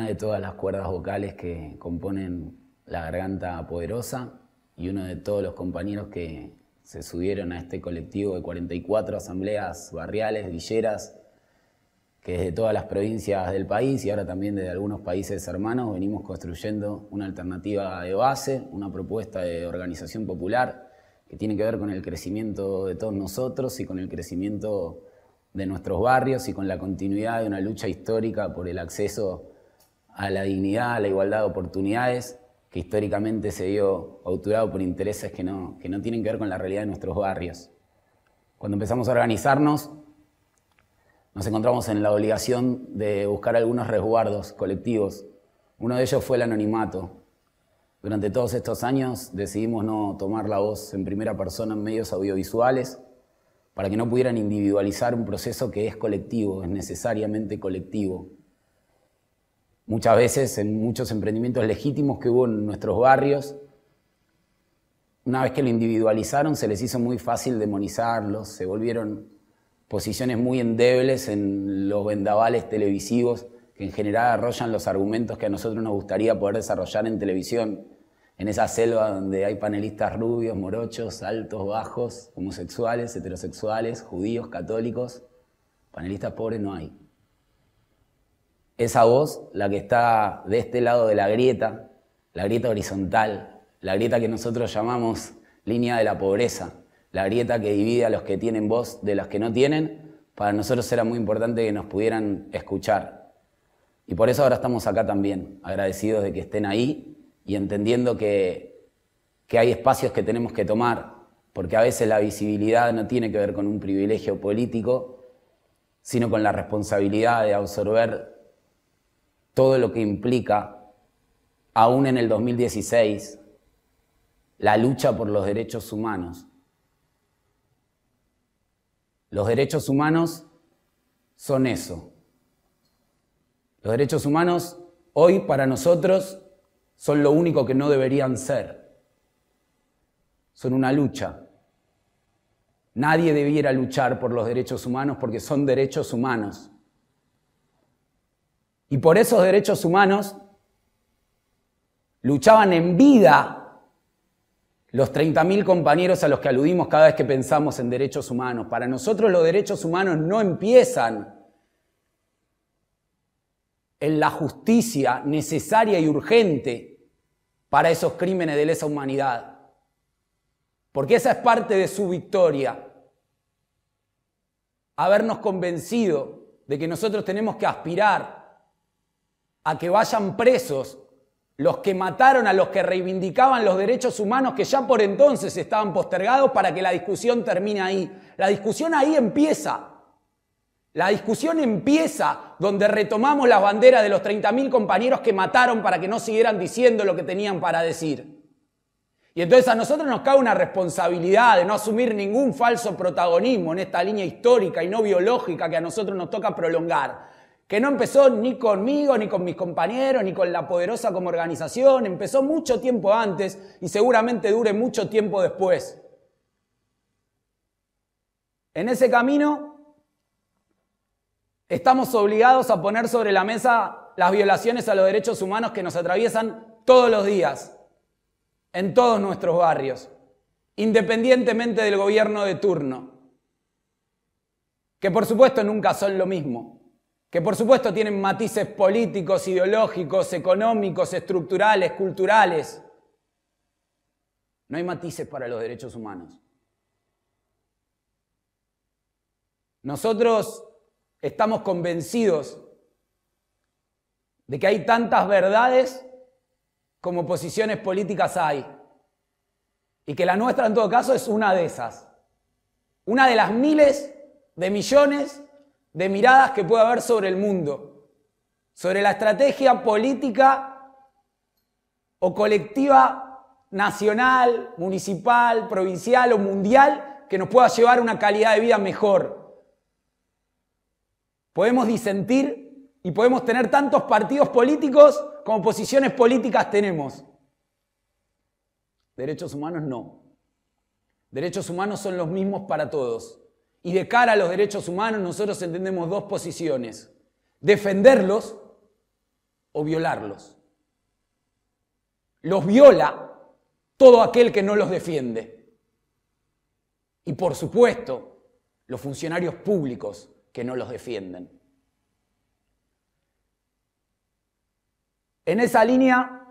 de todas las cuerdas vocales que componen la garganta poderosa y uno de todos los compañeros que se subieron a este colectivo de 44 asambleas barriales, villeras, que desde todas las provincias del país y ahora también desde algunos países hermanos venimos construyendo una alternativa de base, una propuesta de organización popular que tiene que ver con el crecimiento de todos nosotros y con el crecimiento de nuestros barrios y con la continuidad de una lucha histórica por el acceso a la dignidad, a la igualdad de oportunidades, que históricamente se vio auturado por intereses que no tienen que ver con la realidad de nuestros barrios. Cuando empezamos a organizarnos, nos encontramos en la obligación de buscar algunos resguardos colectivos. Uno de ellos fue el anonimato. Durante todos estos años decidimos no tomar la voz en primera persona en medios audiovisuales para que no pudieran individualizar un proceso que es colectivo, es necesariamente colectivo. Muchas veces en muchos emprendimientos legítimos que hubo en nuestros barrios, una vez que lo individualizaron se les hizo muy fácil demonizarlos, se volvieron posiciones muy endebles en los vendavales televisivos que en general arrollan los argumentos que a nosotros nos gustaría poder desarrollar en televisión, en esa selva donde hay panelistas rubios, morochos, altos, bajos, homosexuales, heterosexuales, judíos, católicos. Panelistas pobres no hay. Esa voz, la que está de este lado de la grieta horizontal, la grieta que nosotros llamamos línea de la pobreza, la grieta que divide a los que tienen voz de los que no tienen, para nosotros era muy importante que nos pudieran escuchar. Y por eso ahora estamos acá también, agradecidos de que estén ahí y entendiendo que hay espacios que tenemos que tomar, porque a veces la visibilidad no tiene que ver con un privilegio político, sino con la responsabilidad de absorber todo lo que implica, aún en el 2016, la lucha por los derechos humanos. Los derechos humanos son eso. Los derechos humanos hoy para nosotros son lo único que no deberían ser. Son una lucha. Nadie debiera luchar por los derechos humanos porque son derechos humanos. Y por esos derechos humanos luchaban en vida los 30.000 compañeros a los que aludimos cada vez que pensamos en derechos humanos. Para nosotros los derechos humanos no empiezan en la justicia necesaria y urgente para esos crímenes de lesa humanidad. Porque esa es parte de su victoria. Habernos convencido de que nosotros tenemos que aspirar a que vayan presos los que mataron a los que reivindicaban los derechos humanos que ya por entonces estaban postergados para que la discusión termine ahí. La discusión ahí empieza. La discusión empieza donde retomamos las banderas de los 30.000 compañeros que mataron para que no siguieran diciendo lo que tenían para decir. Y entonces a nosotros nos cabe una responsabilidad de no asumir ningún falso protagonismo en esta línea histórica y no biológica que a nosotros nos toca prolongar. Que no empezó ni conmigo, ni con mis compañeros, ni con La Poderosa como organización. Empezó mucho tiempo antes y seguramente dure mucho tiempo después. En ese camino estamos obligados a poner sobre la mesa las violaciones a los derechos humanos que nos atraviesan todos los días, en todos nuestros barrios, independientemente del gobierno de turno. Que por supuesto nunca son lo mismo. Que por supuesto tienen matices políticos, ideológicos, económicos, estructurales, culturales. No hay matices para los derechos humanos. Nosotros estamos convencidos de que hay tantas verdades como posiciones políticas hay. Y que la nuestra en todo caso es una de esas. Una de las miles de millones de miradas que puede haber sobre el mundo, sobre la estrategia política o colectiva nacional, municipal, provincial o mundial que nos pueda llevar a una calidad de vida mejor. Podemos disentir y podemos tener tantos partidos políticos como posiciones políticas tenemos. Derechos humanos no. Derechos humanos son los mismos para todos. Y de cara a los derechos humanos nosotros entendemos dos posiciones. Defenderlos o violarlos. Los viola todo aquel que no los defiende. Y por supuesto, los funcionarios públicos que no los defienden. En esa línea,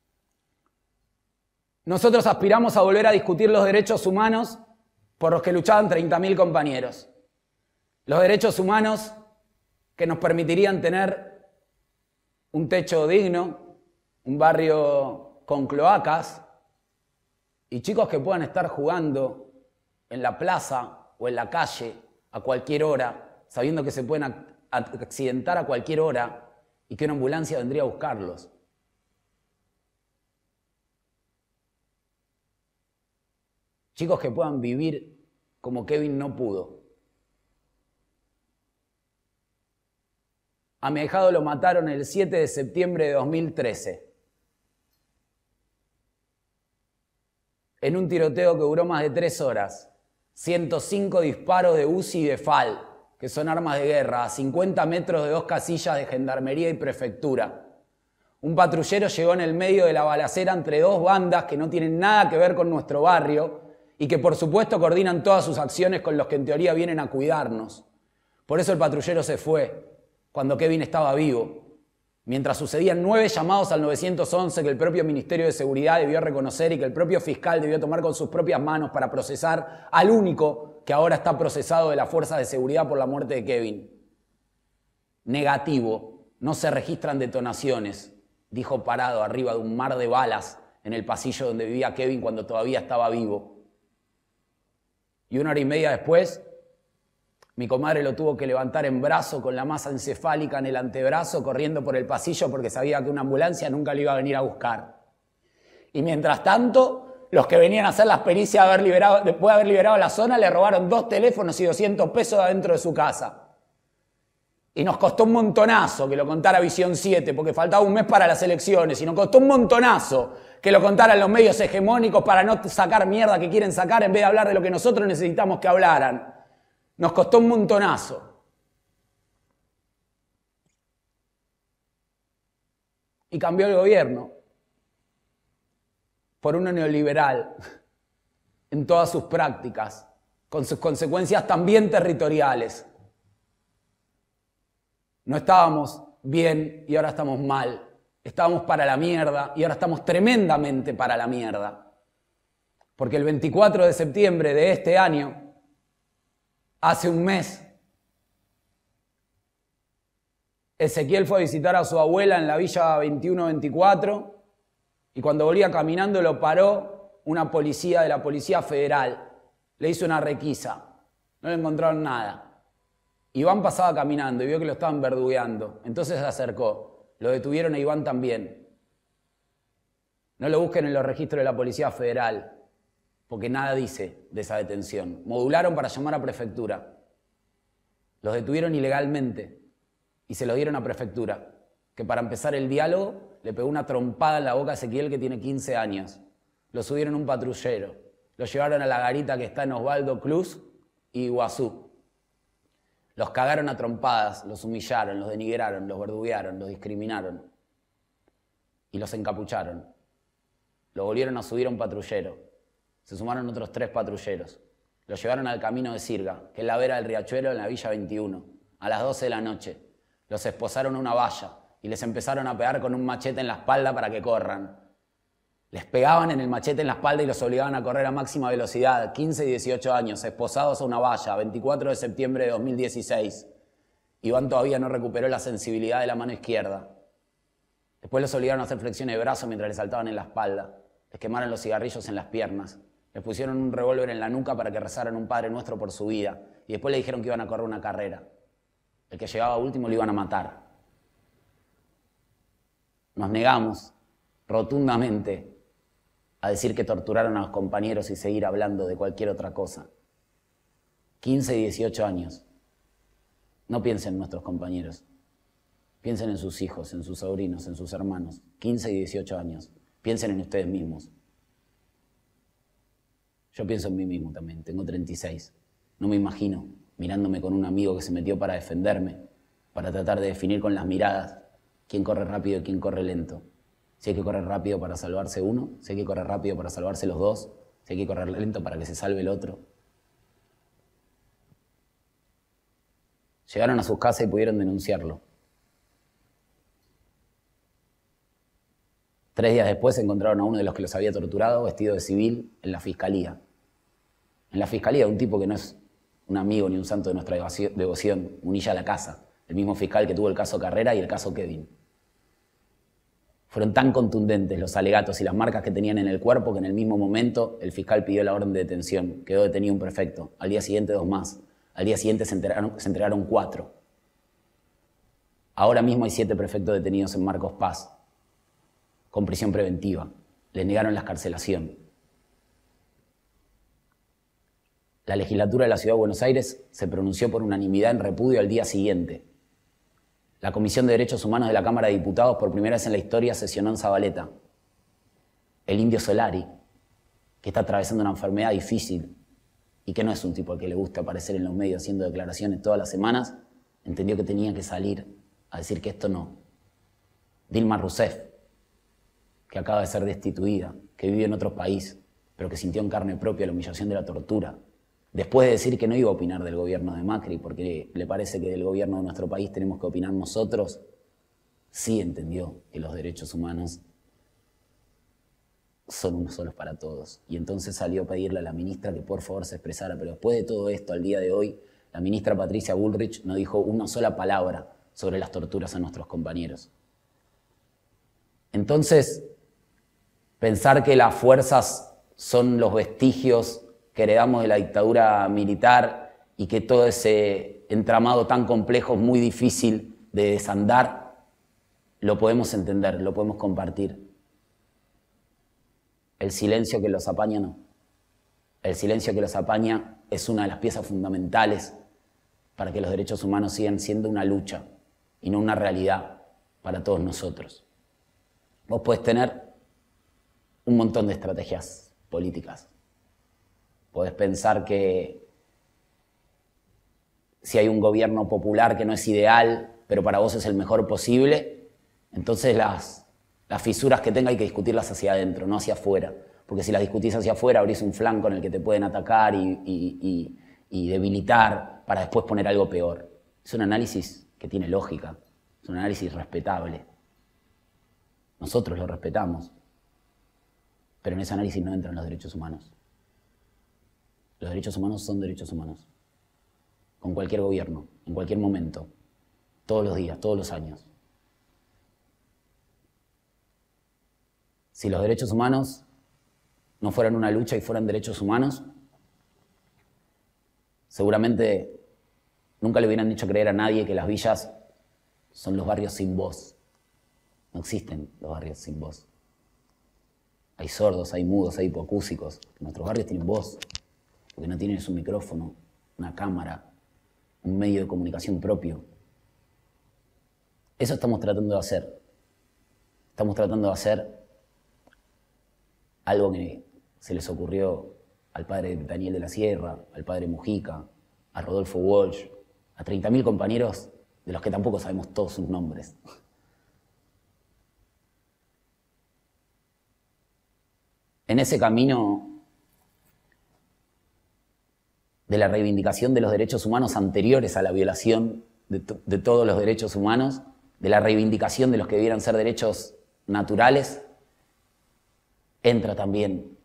nosotros aspiramos a volver a discutir los derechos humanos por los que luchaban 30.000 compañeros. Los derechos humanos que nos permitirían tener un techo digno, un barrio con cloacas y chicos que puedan estar jugando en la plaza o en la calle a cualquier hora, sabiendo que se pueden accidentar a cualquier hora y que una ambulancia vendría a buscarlos. Chicos que puedan vivir como Kevin no pudo. A mi ahijado lo mataron el 7 de septiembre de 2013. En un tiroteo que duró más de 3 horas. 105 disparos de UCI y de FAL, que son armas de guerra, a 50 metros de 2 casillas de gendarmería y prefectura. Un patrullero llegó en el medio de la balacera entre 2 bandas que no tienen nada que ver con nuestro barrio y que por supuesto coordinan todas sus acciones con los que en teoría vienen a cuidarnos. Por eso el patrullero se fue, cuando Kevin estaba vivo, mientras sucedían 9 llamados al 911 que el propio Ministerio de Seguridad debió reconocer y que el propio fiscal debió tomar con sus propias manos para procesar al único que ahora está procesado de las fuerzas de seguridad por la muerte de Kevin. Negativo, no se registran detonaciones, dijo parado arriba de un mar de balas en el pasillo donde vivía Kevin cuando todavía estaba vivo. Y 1 hora y media después, mi comadre lo tuvo que levantar en brazo con la masa encefálica en el antebrazo, corriendo por el pasillo porque sabía que una ambulancia nunca le iba a venir a buscar. Y mientras tanto, los que venían a hacer las pericias después de haber liberado la zona, le robaron 2 teléfonos y 200 pesos adentro de su casa. Y nos costó un montonazo que lo contara Visión 7, porque faltaba un mes para las elecciones, y nos costó un montonazo que lo contaran los medios hegemónicos para no sacar mierda que quieren sacar en vez de hablar de lo que nosotros necesitamos que hablaran. Nos costó un montonazo. Y cambió el gobierno por uno neoliberal en todas sus prácticas, con sus consecuencias también territoriales. No estábamos bien y ahora estamos mal. Estábamos para la mierda y ahora estamos tremendamente para la mierda. Porque el 24 de septiembre de este año, hace un mes, Ezequiel fue a visitar a su abuela en la Villa 2124 y cuando volvía caminando lo paró una policía de la Policía Federal. Le hizo una requisa. No le encontraron nada. Iván pasaba caminando y vio que lo estaban verdugueando. Entonces se acercó. Lo detuvieron a Iván también. No lo busquen en los registros de la Policía Federal, porque nada dice de esa detención. Modularon para llamar a prefectura. Los detuvieron ilegalmente y se lo dieron a prefectura, que para empezar el diálogo le pegó una trompada en la boca a Ezequiel, que tiene 15 años. Lo subieron un patrullero. Lo llevaron a la garita que está en Osvaldo Cruz y Iguazú. Los cagaron a trompadas, los humillaron, los denigraron, los verduguearon, los discriminaron y los encapucharon. Lo volvieron a subir a un patrullero. Se sumaron otros 3 patrulleros. Lo llevaron al camino de Sirga, que es la vera del Riachuelo en la Villa 21, a las 12 de la noche. Los esposaron a una valla y les empezaron a pegar con un machete en la espalda para que corran. Les pegaban en el machete en la espalda y los obligaban a correr a máxima velocidad, 15 y 18 años, esposados a una valla, 24 de septiembre de 2016. Iván todavía no recuperó la sensibilidad de la mano izquierda. Después los obligaron a hacer flexiones de brazo mientras les saltaban en la espalda. Les quemaron los cigarrillos en las piernas. Les pusieron un revólver en la nuca para que rezaran un Padre Nuestro por su vida. Y después le dijeron que iban a correr una carrera. El que llegaba último lo iban a matar. Nos negamos rotundamente a decir que torturaron a los compañeros y seguir hablando de cualquier otra cosa. 15 y 18 años. No piensen en nuestros compañeros. Piensen en sus hijos, en sus sobrinos, en sus hermanos. 15 y 18 años. Piensen en ustedes mismos. Yo pienso en mí mismo también. Tengo 36. No me imagino mirándome con un amigo que se metió para defenderme, para tratar de definir con las miradas quién corre rápido y quién corre lento. Si hay que correr rápido para salvarse uno, si hay que correr rápido para salvarse los dos, si hay que correr lento para que se salve el otro. Llegaron a sus casas y pudieron denunciarlo. 3 días después encontraron a uno de los que los había torturado vestido de civil en la fiscalía. En la fiscalía, un tipo que no es un amigo ni un santo de nuestra devoción, Munilla la Casa, el mismo fiscal que tuvo el caso Carrera y el caso Kevin. Fueron tan contundentes los alegatos y las marcas que tenían en el cuerpo que en el mismo momento el fiscal pidió la orden de detención. Quedó detenido un prefecto. Al día siguiente 2 más. Al día siguiente se entregaron 4. Ahora mismo hay 7 prefectos detenidos en Marcos Paz, con prisión preventiva. Les negaron la excarcelación. La legislatura de la Ciudad de Buenos Aires se pronunció por unanimidad en repudio al día siguiente. La Comisión de Derechos Humanos de la Cámara de Diputados por primera vez en la historia sesionó en Zabaleta. El Indio Solari, que está atravesando una enfermedad difícil y que no es un tipo al que le gusta aparecer en los medios haciendo declaraciones todas las semanas, entendió que tenía que salir a decir que esto no. Dilma Rousseff, que acaba de ser destituida, que vive en otro país, pero que sintió en carne propia la humillación de la tortura, después de decir que no iba a opinar del gobierno de Macri porque le parece que del gobierno de nuestro país tenemos que opinar nosotros, sí entendió que los derechos humanos son unos solos para todos. Y entonces salió a pedirle a la ministra que por favor se expresara. Pero después de todo esto, al día de hoy, la ministra Patricia Bullrich no dijo una sola palabra sobre las torturas a nuestros compañeros. Entonces, pensar que las fuerzas son los vestigios que heredamos de la dictadura militar y que todo ese entramado tan complejo es muy difícil de desandar, lo podemos entender, lo podemos compartir. El silencio que los apaña no. El silencio que los apaña es una de las piezas fundamentales para que los derechos humanos sigan siendo una lucha y no una realidad para todos nosotros. Vos podés tener un montón de estrategias políticas. Podés pensar que si hay un gobierno popular que no es ideal, pero para vos es el mejor posible, entonces las fisuras que tenga hay que discutirlas hacia adentro, no hacia afuera. Porque si las discutís hacia afuera, abrís un flanco en el que te pueden atacar y debilitar para después poner algo peor. Es un análisis que tiene lógica, es un análisis respetable. Nosotros lo respetamos, pero en ese análisis no entran los derechos humanos. Los derechos humanos son derechos humanos. Con cualquier gobierno, en cualquier momento, todos los días, todos los años. Si los derechos humanos no fueran una lucha y fueran derechos humanos, seguramente nunca le hubieran dicho creer a nadie que las villas son los barrios sin voz. No existen los barrios sin voz. Hay sordos, hay mudos, hay hipoacúsicos. Nuestros barrios tienen voz, porque no tienen un micrófono, una cámara, un medio de comunicación propio. Eso estamos tratando de hacer. Estamos tratando de hacer algo que se les ocurrió al padre Daniel de la Sierra, al padre Mujica, a Rodolfo Walsh, a 30.000 compañeros de los que tampoco sabemos todos sus nombres. En ese camino de la reivindicación de los derechos humanos anteriores a la violación de todos los derechos humanos, de la reivindicación de los que debieran ser derechos naturales, entra también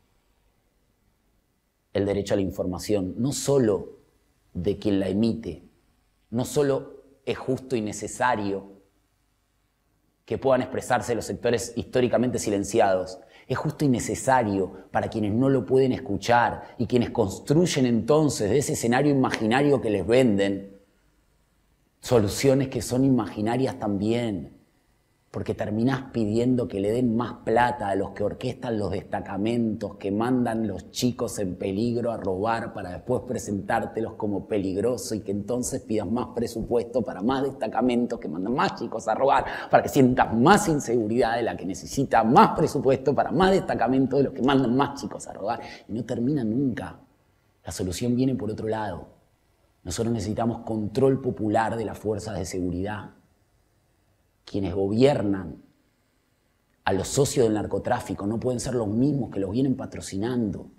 el derecho a la información, no solo de quien la emite, no solo es justo y necesario que puedan expresarse los sectores históricamente silenciados, es justo y necesario para quienes no lo pueden escuchar y quienes construyen entonces de ese escenario imaginario que les venden soluciones que son imaginarias también, porque terminás pidiendo que le den más plata a los que orquestan los destacamentos, que mandan los chicos en peligro a robar para después presentártelos como peligrosos y que entonces pidas más presupuesto para más destacamentos que mandan más chicos a robar, para que sientas más inseguridad de la que necesita más presupuesto para más destacamentos de los que mandan más chicos a robar. Y no termina nunca. La solución viene por otro lado. Nosotros necesitamos control popular de las fuerzas de seguridad. quienes gobiernan a los socios del narcotráfico no pueden ser los mismos que los vienen patrocinando.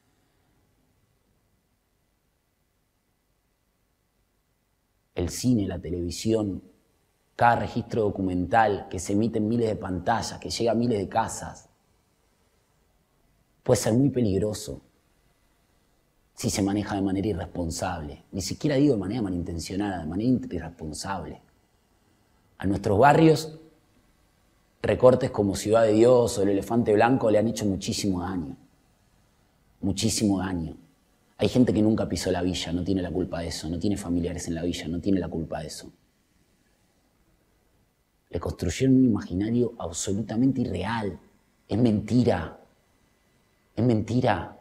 El cine, la televisión, cada registro documental que se emite en miles de pantallas, que llega a miles de casas, puede ser muy peligroso si se maneja de manera irresponsable. Ni siquiera digo de manera malintencionada, de manera irresponsable. A nuestros barrios, recortes como Ciudad de Dios o el Elefante Blanco le han hecho muchísimo daño. Muchísimo daño. Hay gente que nunca pisó la villa, no tiene la culpa de eso, no tiene familiares en la villa, no tiene la culpa de eso. Le construyeron un imaginario absolutamente irreal. Es mentira. Es mentira.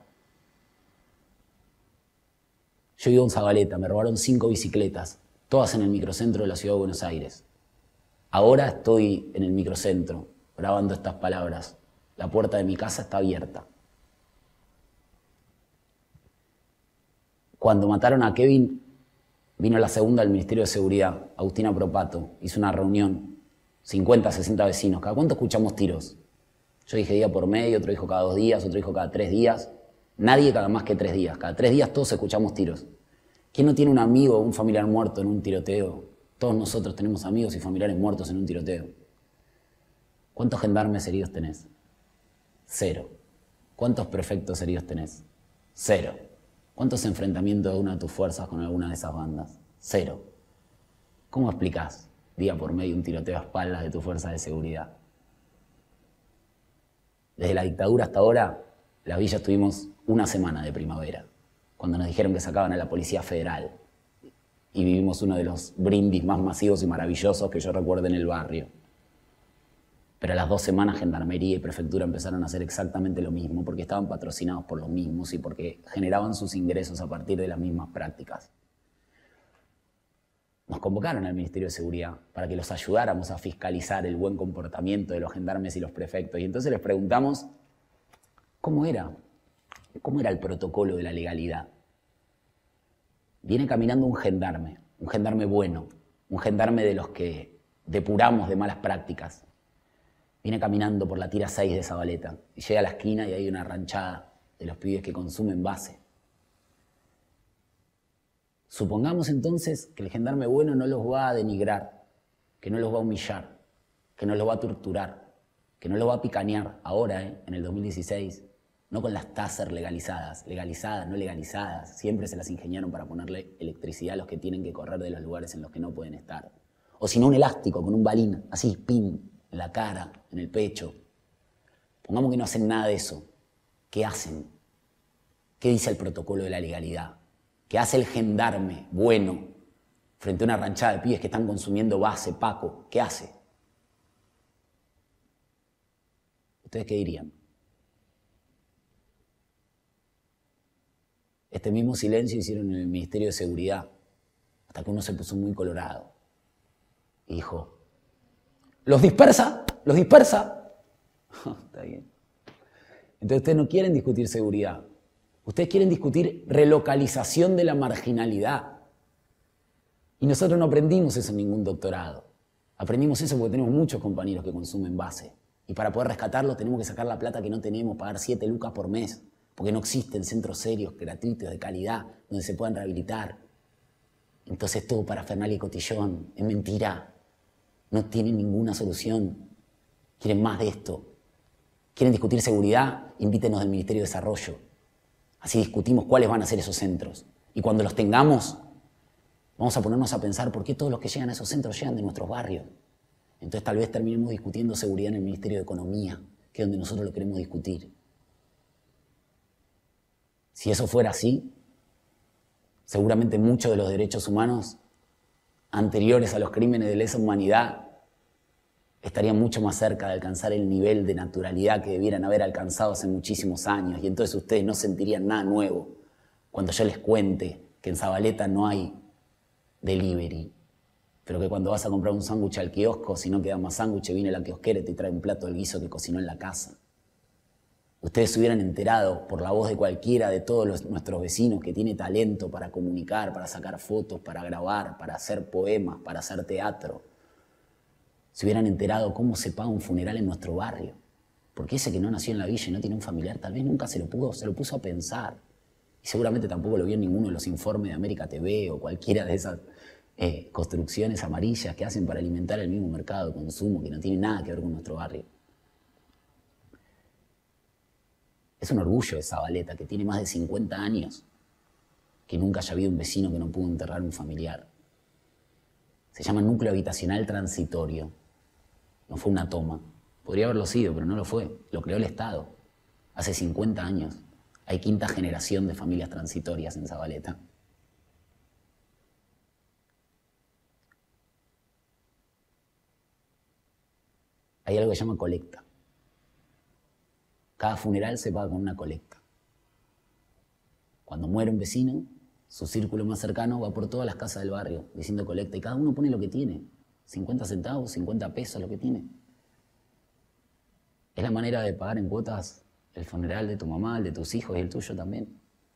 Yo vivo en Zabaleta, me robaron 5 bicicletas, todas en el microcentro de la ciudad de Buenos Aires. Ahora estoy en el microcentro, grabando estas palabras. La puerta de mi casa está abierta. Cuando mataron a Kevin, vino la segunda del Ministerio de Seguridad, Agustina Propato, hizo una reunión, 50, 60 vecinos. ¿Cada cuánto escuchamos tiros? Yo dije día por medio, otro dijo cada 2 días, otro dijo cada 3 días. Nadie cada más que 3 días. Cada 3 días todos escuchamos tiros. ¿Quién no tiene un amigo o un familiar muerto en un tiroteo? Todos nosotros tenemos amigos y familiares muertos en un tiroteo. ¿Cuántos gendarmes heridos tenés? 0. ¿Cuántos prefectos heridos tenés? 0. ¿Cuántos enfrentamientos de una de tus fuerzas con alguna de esas bandas? 0. ¿Cómo explicás día por medio un tiroteo a espaldas de tu fuerza de seguridad? Desde la dictadura hasta ahora, la villa tuvimos una semana de primavera, cuando nos dijeron que sacaban a la Policía Federal y vivimos uno de los brindis más masivos y maravillosos que yo recuerdo en el barrio. Pero a las 2 semanas Gendarmería y Prefectura empezaron a hacer exactamente lo mismo porque estaban patrocinados por los mismos y porque generaban sus ingresos a partir de las mismas prácticas. Nos convocaron al Ministerio de Seguridad para que los ayudáramos a fiscalizar el buen comportamiento de los gendarmes y los prefectos. Y entonces les preguntamos, ¿cómo era el protocolo de la legalidad? Viene caminando un gendarme bueno, un gendarme de los que depuramos de malas prácticas. Viene caminando por la tira 6 de Zabaleta y llega a la esquina y hay una ranchada de los pibes que consumen base. Supongamos entonces que el gendarme bueno no los va a denigrar, que no los va a humillar, que no los va a torturar, que no los va a picanear ahora, en el 2016, no con las Taser legalizadas, no legalizadas, siempre se las ingeniaron para ponerle electricidad a los que tienen que correr de los lugares en los que no pueden estar. O si no un elástico con un balín, así, pin, en la cara, en el pecho. Pongamos que no hacen nada de eso. ¿Qué hacen? ¿Qué dice el protocolo de la legalidad? ¿Qué hace el gendarme bueno frente a una ranchada de pibes que están consumiendo base, paco? ¿Qué hace? ¿Ustedes qué dirían? Este mismo silencio hicieron en el Ministerio de Seguridad, hasta que uno se puso muy colorado y dijo, ¿los dispersa? ¿Los dispersa? Está bien. Entonces ustedes no quieren discutir seguridad. Ustedes quieren discutir relocalización de la marginalidad. Y nosotros no aprendimos eso en ningún doctorado. Aprendimos eso porque tenemos muchos compañeros que consumen base. Y para poder rescatarlos tenemos que sacar la plata que no tenemos, pagar 7 lucas por mes. Porque no existen centros serios, gratuitos, de calidad, donde se puedan rehabilitar. Entonces todo para Fernández y Cotillón. Es mentira. No tienen ninguna solución. Quieren más de esto. ¿Quieren discutir seguridad? Invítenos del Ministerio de Desarrollo. Así discutimos cuáles van a ser esos centros. Y cuando los tengamos, vamos a ponernos a pensar por qué todos los que llegan a esos centros llegan de nuestros barrios. Entonces tal vez terminemos discutiendo seguridad en el Ministerio de Economía, que es donde nosotros lo queremos discutir. Si eso fuera así, seguramente muchos de los derechos humanos anteriores a los crímenes de lesa humanidad estarían mucho más cerca de alcanzar el nivel de naturalidad que debieran haber alcanzado hace muchísimos años. Y entonces ustedes no sentirían nada nuevo cuando yo les cuente que en Zabaleta no hay delivery, pero que cuando vas a comprar un sándwich al kiosco, si no queda más sándwich, viene la kiosquera y te trae un plato del guiso que cocinó en la casa. Ustedes se hubieran enterado por la voz de cualquiera de todos nuestros vecinos que tiene talento para comunicar, para sacar fotos, para grabar, para hacer poemas, para hacer teatro. se hubieran enterado cómo se paga un funeral en nuestro barrio. Porque ese que no nació en la villa y no tiene un familiar, tal vez nunca se lo puso a pensar. Y seguramente tampoco lo vio en ninguno de los informes de América TV o cualquiera de esas construcciones amarillas que hacen para alimentar el mismo mercado de consumo que no tiene nada que ver con nuestro barrio. Es un orgullo de Zabaleta, que tiene más de 50 años, que nunca haya habido un vecino que no pudo enterrar un familiar. Se llama núcleo habitacional transitorio. No fue una toma. Podría haberlo sido, pero no lo fue. Lo creó el Estado. Hace 50 años. Hay quinta generación de familias transitorias en Zabaleta. Hay algo que se llama colecta. Cada funeral se paga con una colecta. Cuando muere un vecino, su círculo más cercano va por todas las casas del barrio diciendo colecta y cada uno pone lo que tiene. 50 centavos, 50 pesos, lo que tiene. Es la manera de pagar en cuotas el funeral de tu mamá, el de tus hijos y el tuyo también.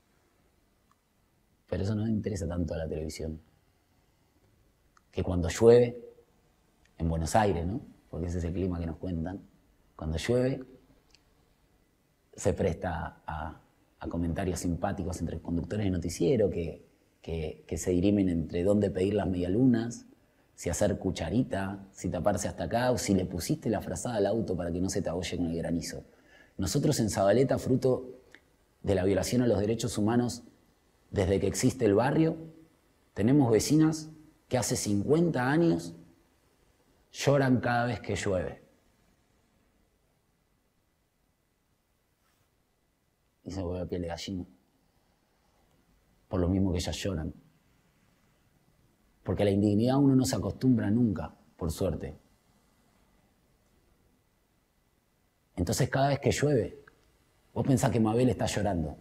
Pero eso no le interesa tanto a la televisión. Que cuando llueve, en Buenos Aires, ¿no? Porque ese es el clima que nos cuentan. Cuando llueve, se presta a comentarios simpáticos entre conductores de noticiero que se dirimen entre dónde pedir las medialunas, si hacer cucharita, si taparse hasta acá o si le pusiste la frazada al auto para que no se te abolle con el granizo. Nosotros en Zabaleta, fruto de la violación a los derechos humanos desde que existe el barrio, tenemos vecinas que hace 50 años lloran cada vez que llueve. Y se me pone la piel de gallina. Por lo mismo que ellas lloran. Porque a la indignidad uno no se acostumbra nunca, por suerte. Entonces cada vez que llueve, vos pensás que Mabel está llorando.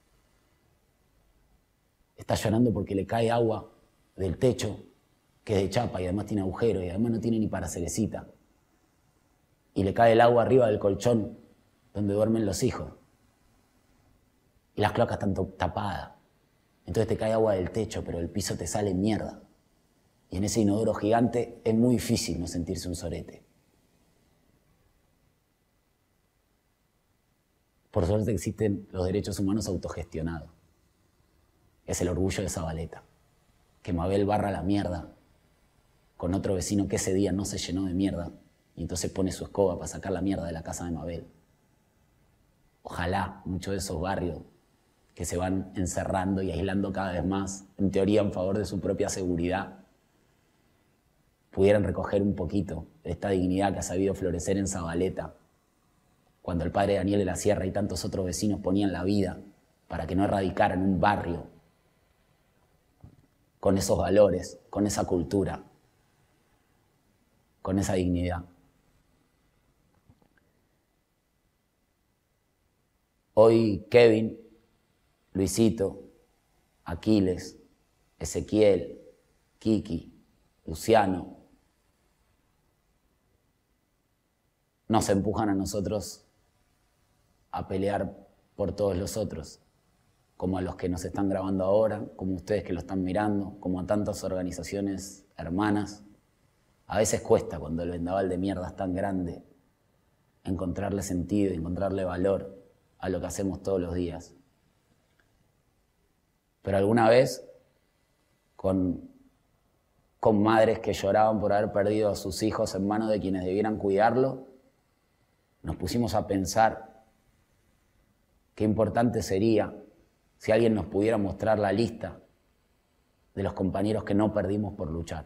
Está llorando porque le cae agua del techo, que es de chapa y además tiene agujeros y además no tiene ni para cerecita. Y le cae el agua arriba del colchón donde duermen los hijos. Y las cloacas están tapadas. Entonces te cae agua del techo, pero el piso te sale mierda. Y en ese inodoro gigante es muy difícil no sentirse un sorete. Por suerte existen los derechos humanos autogestionados. Es el orgullo de Zabaleta. Que Mabel barra la mierda con otro vecino que ese día no se llenó de mierda y entonces pone su escoba para sacar la mierda de la casa de Mabel. Ojalá muchos de esos barrios que se van encerrando y aislando cada vez más, en teoría en favor de su propia seguridad, pudieran recoger un poquito de esta dignidad que ha sabido florecer en Zabaleta, cuando el padre Daniel de la Sierra y tantos otros vecinos ponían la vida para que no erradicaran un barrio con esos valores, con esa cultura, con esa dignidad. Hoy Kevin, Luisito, Aquiles, Ezequiel, Kiki, Luciano, nos empujan a nosotros a pelear por todos los otros, como a los que nos están grabando ahora, como ustedes que lo están mirando, como a tantas organizaciones hermanas. A veces cuesta cuando el vendaval de mierda es tan grande encontrarle sentido, encontrarle valor a lo que hacemos todos los días. Pero alguna vez, con madres que lloraban por haber perdido a sus hijos en manos de quienes debieran cuidarlo, nos pusimos a pensar qué importante sería si alguien nos pudiera mostrar la lista de los compañeros que no perdimos por luchar.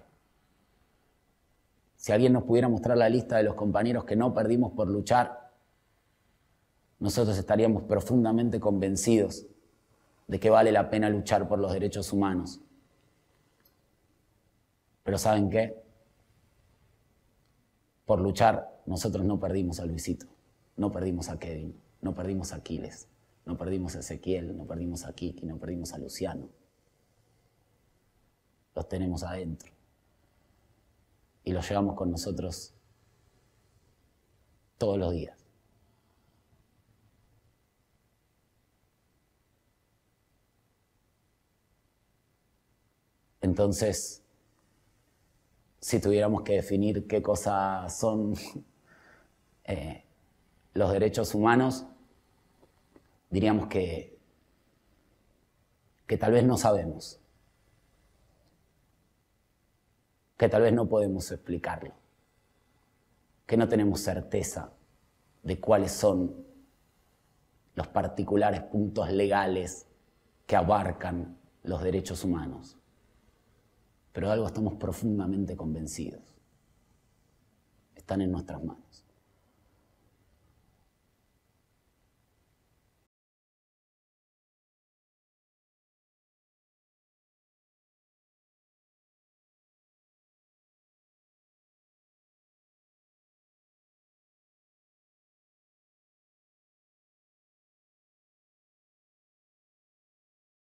Si alguien nos pudiera mostrar la lista de los compañeros que no perdimos por luchar, nosotros estaríamos profundamente convencidos de que vale la pena luchar por los derechos humanos. Pero ¿saben qué? Por luchar, nosotros no perdimos a Luisito, no perdimos a Kevin, no perdimos a Aquiles, no perdimos a Ezequiel, no perdimos a Kiki, no perdimos a Luciano. Los tenemos adentro. Y los llevamos con nosotros todos los días. Entonces, si tuviéramos que definir qué cosas son los derechos humanos, diríamos que tal vez no sabemos, que tal vez no podemos explicarlo, que no tenemos certeza de cuáles son los particulares puntos legales que abarcan los derechos humanos. Pero de algo estamos profundamente convencidos. Están en nuestras manos.